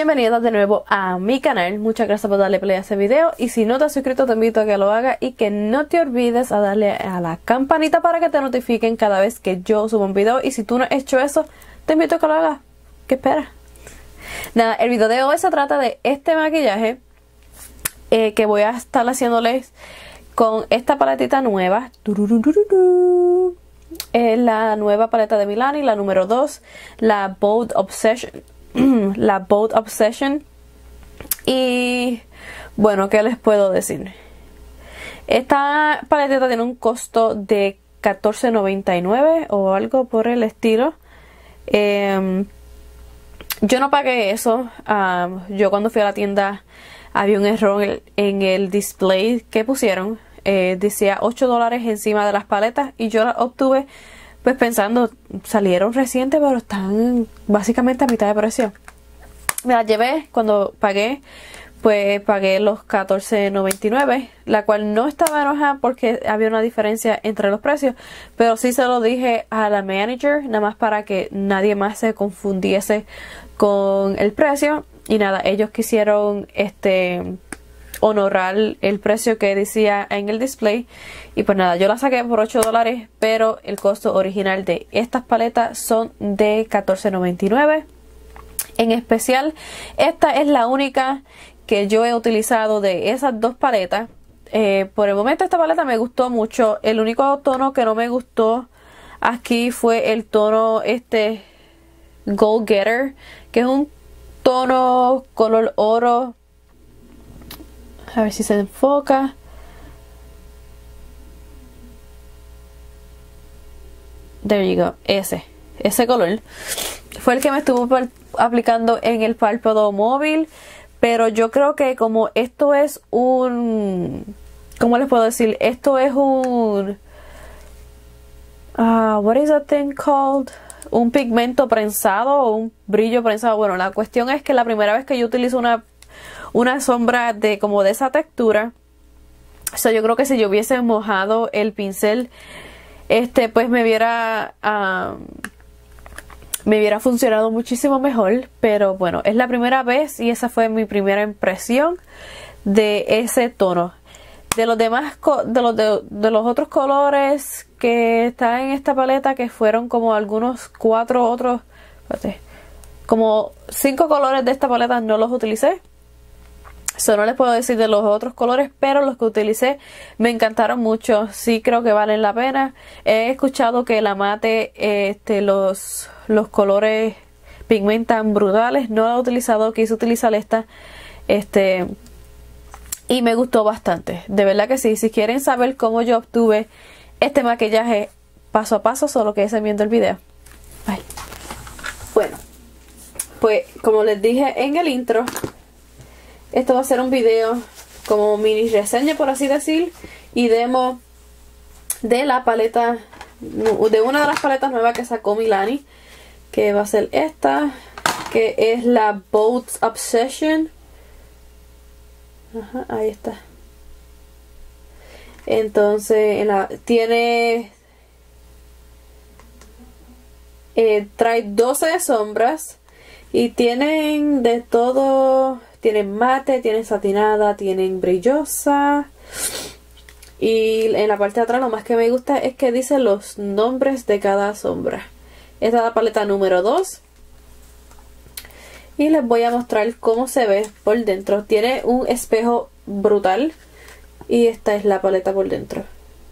Bienvenidos de nuevo a mi canal, muchas gracias por darle play a este video y si no te has suscrito te invito a que lo hagas y que no te olvides a darle a la campanita para que te notifiquen cada vez que yo subo un video y si tú no has hecho eso te invito a que lo hagas. ¿Qué esperas? Nada, el video de hoy se trata de este maquillaje que voy a estar haciéndoles con esta paletita nueva. Es la nueva paleta de Milani, la número 2, la Bold Obsession. La Bold Obsession. Y bueno, ¿qué les puedo decir? Esta paletita tiene un costo de $14.99 o algo por el estilo. Yo no pagué eso. Yo cuando fui a la tienda había un error en el display que pusieron. Decía $8 encima de las paletas y yo las obtuve pues pensando, salieron recientes pero están básicamente a mitad de precio. Me las llevé cuando pagué, pues pagué los $14.99, la cual no estaba enojada porque había una diferencia entre los precios, pero sí se lo dije a la manager, nada más para que nadie más se confundiese con el precio. Y nada, ellos quisieron honorar el precio que decía en el display y pues nada, yo la saqué por $8, pero el costo original de estas paletas son de $14.99. En especial, esta es la única que yo he utilizado de esas dos paletas. Por el momento esta paleta me gustó mucho. El único tono que no me gustó aquí fue el tono Gold Getter, que es un tono color oro. A ver si se enfoca. There you go. Ese color fue el que me estuvo aplicando en el párpado móvil. Pero yo creo que como esto es un... ¿Cómo les puedo decir? Esto es un... what is that thing called? Un pigmento prensado o un brillo prensado. Bueno, la cuestión es que la primera vez que yo utilizo una sombra de como de esa textura, o sea, yo creo que si yo hubiese mojado el pincel, pues me hubiera funcionado muchísimo mejor. Pero bueno, es la primera vez y esa fue mi primera impresión de ese tono. De los demás, de los otros colores que están en esta paleta, que fueron como algunos 4 otros, como 5 colores de esta paleta no los utilicé. Eso no les puedo decir de los otros colores, pero los que utilicé me encantaron mucho. Sí creo que valen la pena. He escuchado que la mate, los colores pigmentan brutales. No la he utilizado, quise utilizar esta. Y me gustó bastante. De verdad que sí. Si quieren saber cómo yo obtuve este maquillaje paso a paso, solo que viendo el video. Ay. Bueno, pues como les dije en el intro, esto va a ser un video como mini reseña, por así decir, y demo de la paleta, de una de las paletas nuevas que sacó Milani, que va a ser esta, que es la Bold Obsession. Ajá, ahí está. Entonces, tiene... trae 12 sombras y tienen de todo... Tienen mate, tienen satinada, tienen brillosa. Y en la parte de atrás lo más que me gusta es que dice los nombres de cada sombra. Esta es la paleta número 2. Y les voy a mostrar cómo se ve por dentro. Tiene un espejo brutal. Y esta es la paleta por dentro.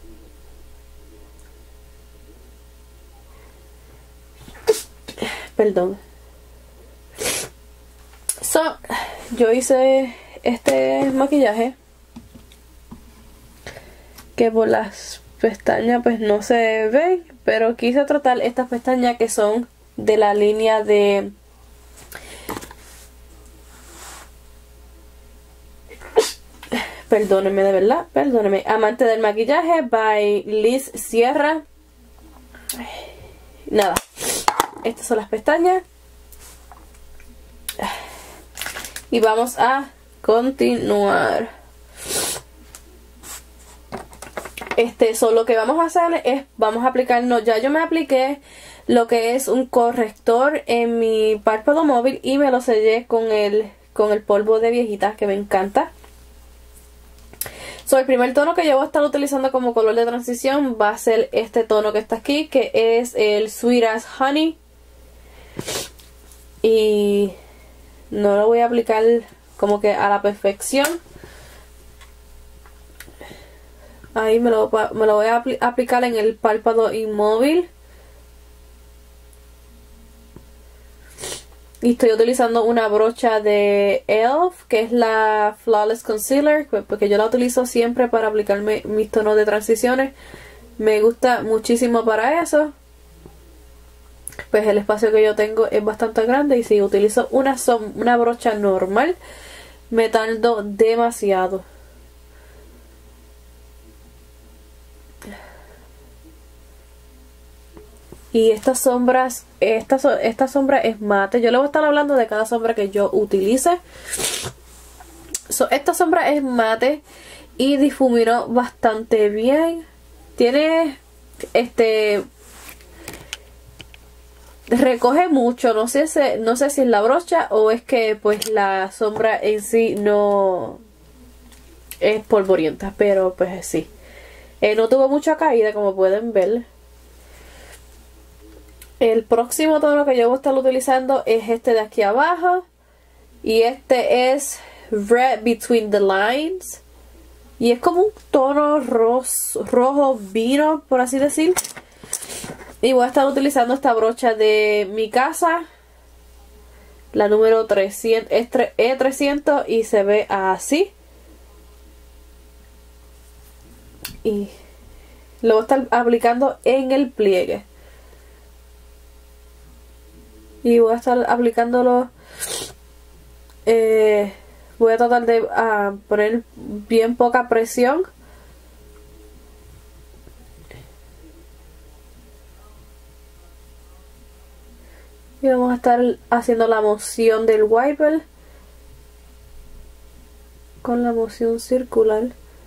Perdón. Yo hice este maquillaje que por las pestañas pues no se ven, pero quise tratar estas pestañas que son de la línea de perdónenme, de verdad, perdónenme, Amante del Maquillaje by Liz Sierra. Nada, estas son las pestañas. Y vamos a continuar. Lo que vamos a hacer es, vamos a aplicarnos, ya yo me apliqué lo que es un corrector en mi párpado móvil y me lo sellé con el polvo de viejitas que me encanta. So, el primer tono que yo voy a estar utilizando como color de transición va a ser este tono que está aquí, que es el Sweet as Honey. Y no lo voy a aplicar como que a la perfección. Ahí me lo voy a aplicar en el párpado inmóvil. Y estoy utilizando una brocha de e.l.f. que es la Flawless Concealer, porque yo la utilizo siempre para aplicarme mis tonos de transiciones. Me gusta muchísimo para eso. Pues el espacio que yo tengo es bastante grande y si utilizo una brocha normal me tardo demasiado. Y estas sombras, esta sombra es mate. Yo le voy a estar hablando de cada sombra que yo utilice. Esta sombra es mate y difuminó bastante bien. Tiene recoge mucho, no sé si es la brocha o es que pues la sombra en sí no es polvorienta, pero pues sí. No tuvo mucha caída, como pueden ver. El próximo tono que yo voy a estar utilizando es este de aquí abajo. Y este es Red Between the Lines. Y es como un tono rojo vino, por así decir. Y voy a estar utilizando esta brocha de mi casa. La número 300, es E300 y se ve así. Y lo voy a estar aplicando en el pliegue. Y voy a estar aplicándolo. Voy a tratar de poner bien poca presión. Y vamos a estar haciendo la moción del wiper con la moción circular.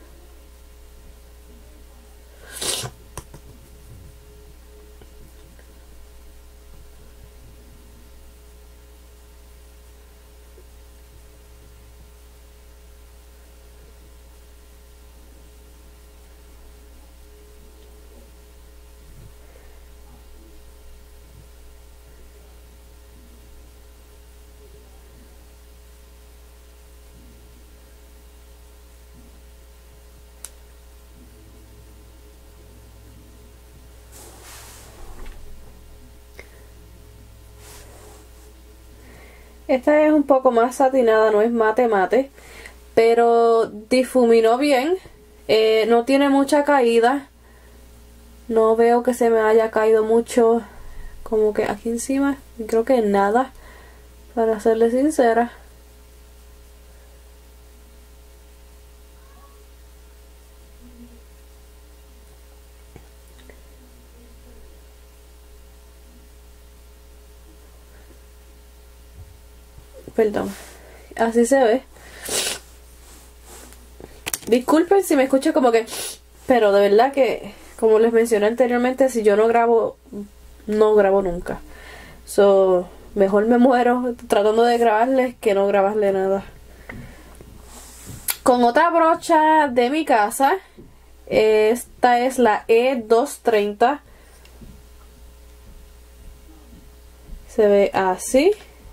Esta es un poco más satinada, no es mate, pero difuminó bien. No tiene mucha caída. No veo que se me haya caído mucho como que aquí encima. Creo que nada, para serle sincera. Perdón, así se ve. Disculpen si me escucho como que, pero de verdad que, como les mencioné anteriormente, si yo no grabo nunca. So, mejor me muero tratando de grabarles que no grabarle nada. Con otra brocha de mi casa, esta es la E230. Se ve así.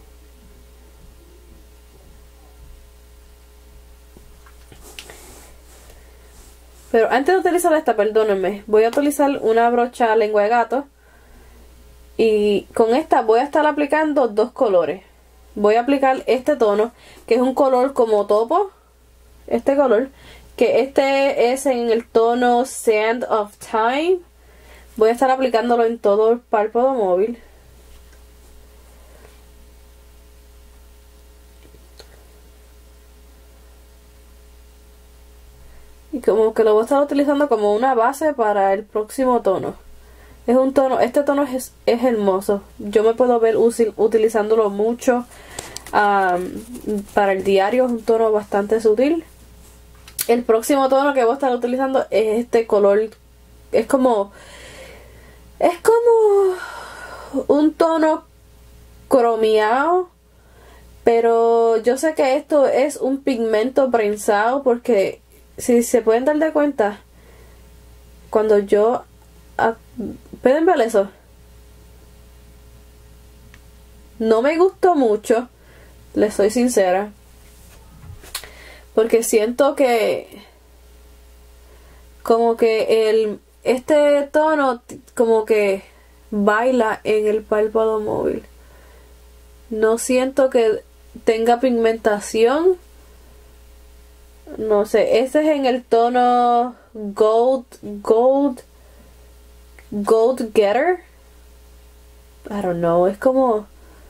Pero antes de utilizar esta, perdónenme, voy a utilizar una brocha lengua de gato. Y con esta voy a estar aplicando dos colores. Voy a aplicar este tono, que es un color como topo. Este color, que este es en el tono Sand of Time. Voy a estar aplicándolo en todo el párpado móvil. Y como que lo voy a estar utilizando como una base para el próximo tono. Es un tono, este tono es hermoso. Yo me puedo ver utilizándolo mucho para el diario. Es un tono bastante sutil. El próximo tono que voy a estar utilizando es este color. Es como un tono cromeado, pero yo sé que esto es un pigmento prensado porque si se pueden dar de cuenta, cuando yo... ¿pueden ver eso? No me gustó mucho, les soy sincera, porque siento que como que este tono como que baila en el párpado móvil. No siento que tenga pigmentación. No sé, este es en el tono Gold Getter. I don't know, es como...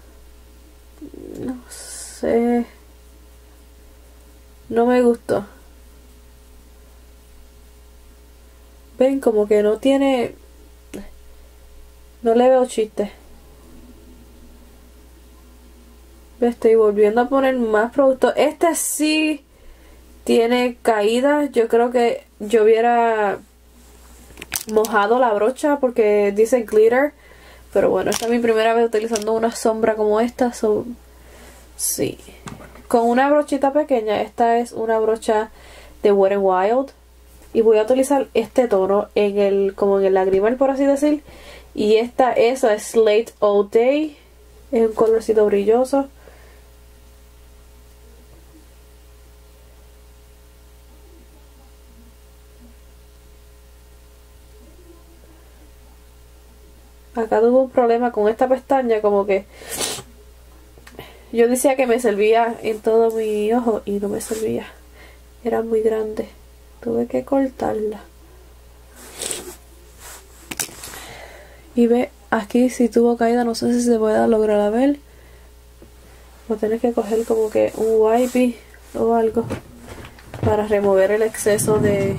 no sé. No me gustó. Ven, como que no tiene... no le veo chiste. Estoy volviendo a poner más productos. Este sí tiene caídas. Yo creo que yo hubiera mojado la brocha porque dice glitter. Pero bueno, esta es mi primera vez utilizando una sombra como esta. Sí. Con una brochita pequeña. Esta es una brocha de Wet n Wild. Y voy a utilizar este tono como en el lagrimal, por así decir. Y esta es la Slate All Day. Es un colorcito brilloso. Acá tuve un problema con esta pestaña, como que yo decía que me servía en todo mi ojo y no me servía. Era muy grande. Tuve que cortarla. Y ve, aquí si tuvo caída, no sé si se puede lograr ver. Voy a tener que coger como que un wipe o algo para remover el exceso de...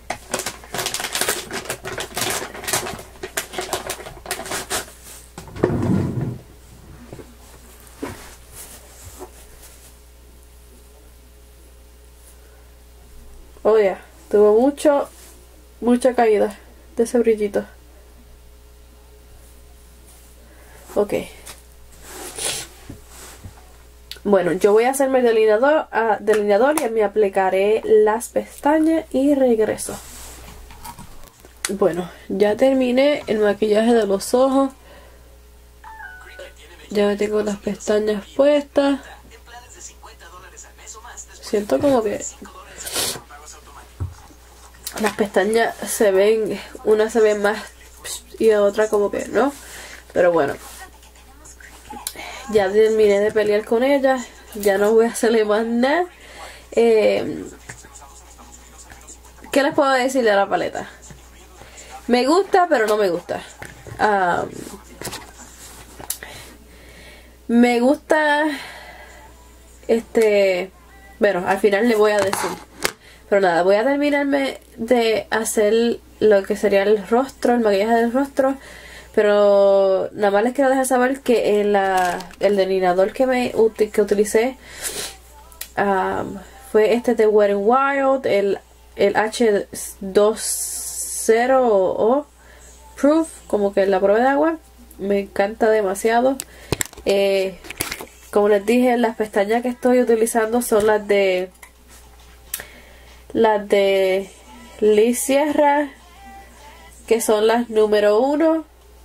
oh yeah, tuvo mucha caída de ese brillito. Ok. Bueno, yo voy a hacerme el delineador y me aplicaré las pestañas y regreso. Bueno, ya terminé el maquillaje de los ojos. Ya me tengo las pestañas puestas. Siento como que las pestañas se ven, una se ve más y otra como que no. Pero bueno, ya terminé de pelear con ella. Ya no voy a hacerle más nada. ¿Qué les puedo decir de la paleta? Me gusta, pero no me gusta. Me gusta... bueno, al final le voy a decir. Pero nada, voy a terminarme de hacer lo que sería el rostro, el maquillaje del rostro. Pero nada más les quiero dejar saber que el delineador que utilicé fue este de Wet n Wild, el H20O Proof, como que la prueba de agua. Me encanta demasiado. Como les dije, las pestañas que estoy utilizando son las de Liz Sierra, que son las número 1.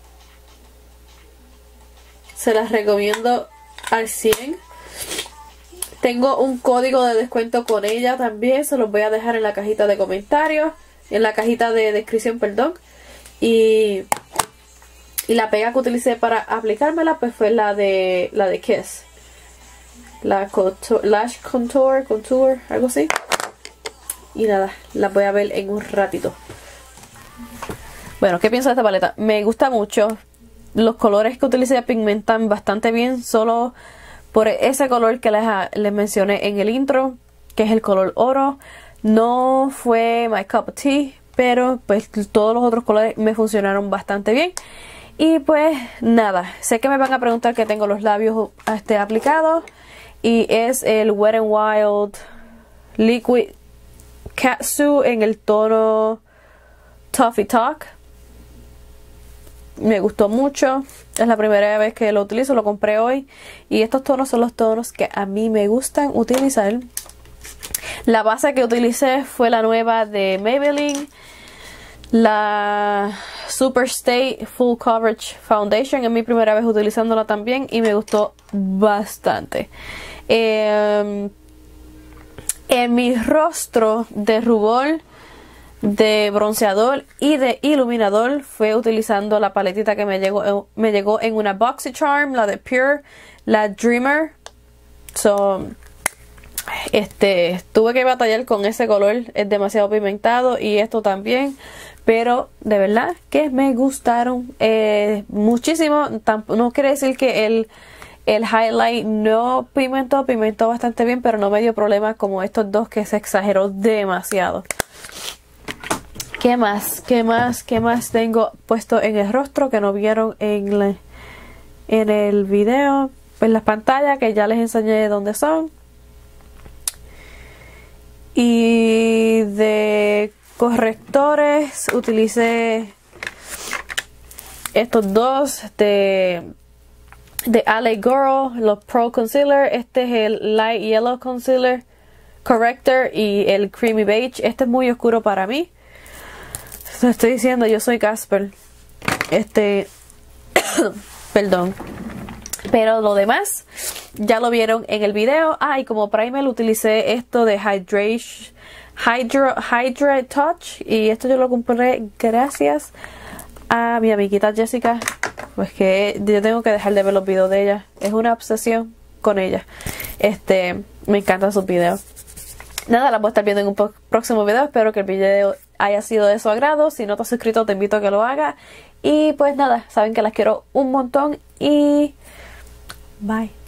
Se las recomiendo al 100. Tengo un código de descuento con ella también. Se los voy a dejar en la cajita de comentarios. En la cajita de descripción, perdón. Y la pega que utilicé para aplicármela pues fue la de Kiss. La Lash Contour, algo así. Y nada, la voy a ver en un ratito. Bueno, ¿qué pienso de esta paleta? Me gusta mucho. Los colores que utilicé pigmentan bastante bien, solo por ese color que les mencioné en el intro, que es el color oro. No fue my cup of tea, pero pues todos los otros colores me funcionaron bastante bien. Y pues nada, sé que me van a preguntar que tengo los labios aplicados, y es el Wet n Wild Liquid Katsu en el tono Toffee Talk. me gustó mucho. Es la primera vez que lo utilizo, lo compré hoy. Y estos tonos son los tonos que a mí me gustan utilizar. La base que utilicé fue la nueva de Maybelline, la Super Stay Full Coverage Foundation. Es mi primera vez utilizándola también y me gustó bastante. En mi rostro de rubor, de bronceador y de iluminador fue utilizando la paletita que me llegó en una BoxyCharm, la de Pure, la Dreamer. Tuve que batallar con ese color, es demasiado pigmentado, y esto también, pero de verdad que me gustaron muchísimo. No quiere decir que el highlight no pigmentó bastante bien, pero no me dio problemas como estos dos que se exageró demasiado. ¿Qué más tengo puesto en el rostro que no vieron en el video? En las pantallas que ya les enseñé dónde son. Y de correctores utilicé estos dos de LA Girl, los Pro Concealer. Este es el Light Yellow Concealer Corrector y el Creamy Beige. Este es muy oscuro para mí. Lo estoy diciendo, yo soy Casper. Perdón. Pero lo demás ya lo vieron en el video. Y como primer utilicé esto de Hydrate Touch. Y esto yo lo compré gracias a mi amiguita Jessica. Pues que yo tengo que dejar de ver los videos de ella. Es una obsesión con ella. Me encantan sus videos. Nada, la voy a estar viendo en un próximo video. Espero que el video haya sido de su agrado. Si no te has suscrito, te invito a que lo hagas. Y pues nada, saben que las quiero un montón. Y bye.